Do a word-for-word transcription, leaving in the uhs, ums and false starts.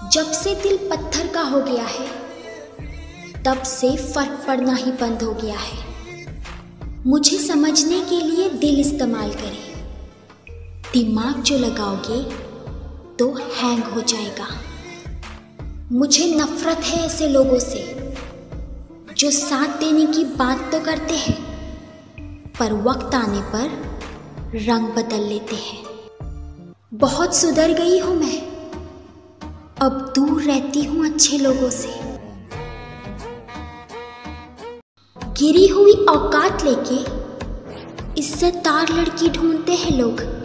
जब से दिल पत्थर का हो गया है, तब से फर्क पड़ना ही बंद हो गया है। मुझे समझने के लिए दिल इस्तेमाल करें, दिमाग जो लगाओगे तो हैंग हो जाएगा। मुझे नफरत है ऐसे लोगों से जो साथ देने की बात तो करते हैं, पर वक्त आने पर रंग बदल लेते हैं। बहुत सुधर गई हूं मैं, अब दूर रहती हूं अच्छे लोगों से। गिरी हुई औकात लेके इज्जतदार लड़की ढूंढते हैं लोग।